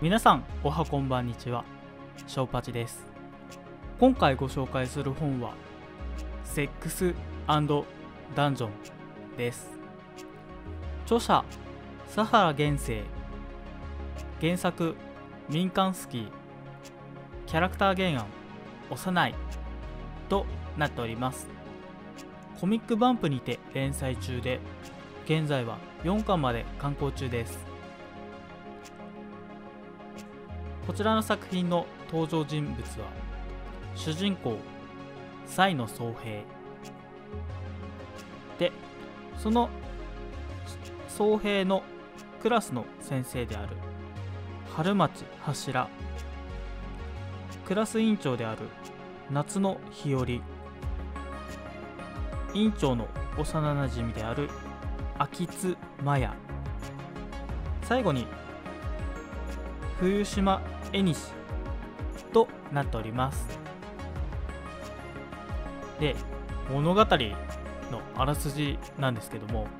皆さんおはこんばんにちは、ショウパチです。今回ご紹介する本はセックス&ダンジョンです。著者佐原玄成、原作民間スキー、キャラクター原案幼いとなっております。コミックバンプにて連載中で、現在は4巻まで刊行中です。こちらの作品の登場人物は主人公才野宗平で、その宗平のクラスの先生である春町柱、クラス委員長である夏野日和、委員長の幼なじみである秋津麻也、最後に冬島絵西となっております。で、物語のあらすじなんですけども、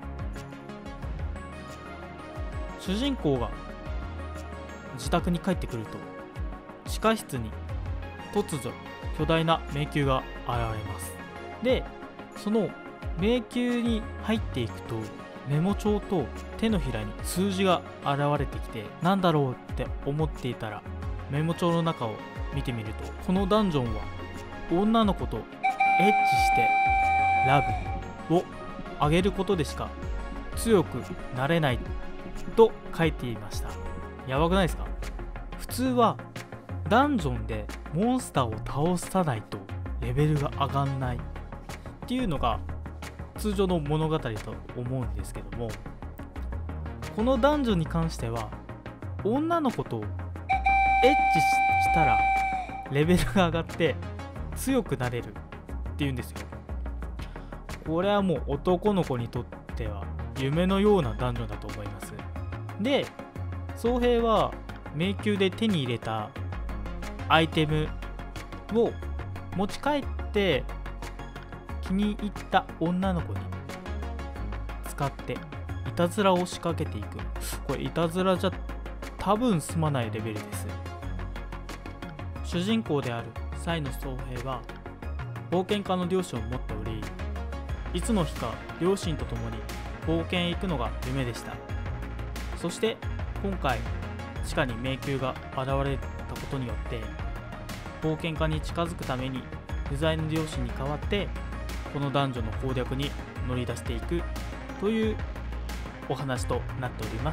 主人公が自宅に帰ってくると、地下室に突如巨大な迷宮が現れます。で、その迷宮に入っていくと、メモ帳と手のひらに数字が現れてきて、なんだろうって思っていたら、メモ帳の中を見てみると、このダンジョンは女の子とエッチしてラブをあげることでしか強くなれないと書いていました。やばくないですか？普通はダンジョンでモンスターを倒さないとレベルが上がんないっていうのが通常の物語だと思うんですけども、このダンジョンに関しては女の子とエッチしたらレベルが上がって強くなれるっていうんですよ。これはもう男の子にとっては夢のようなダンジョンだと思います。で、宗平は迷宮で手に入れたアイテムを持ち帰って気に入った女の子に使っていたずらを仕掛けていく。これいたずらじゃ多分済まないレベルです。主人公である才野宗平は冒険家の両親を持っており、いつの日か両親と共に冒険へ行くのが夢でした。そして今回地下に迷宮が現れたことによって、冒険家に近づくために不在の両親に代わってこのダンジョンの攻略に乗り出していくというお話となっております。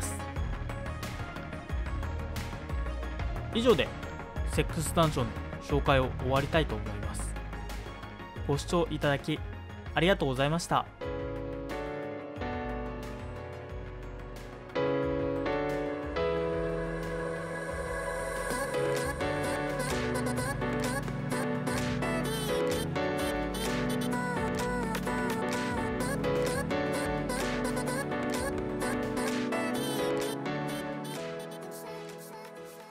以上でセックスダンジョンの紹介を終わりたいと思います。ご視聴いただきありがとうございました。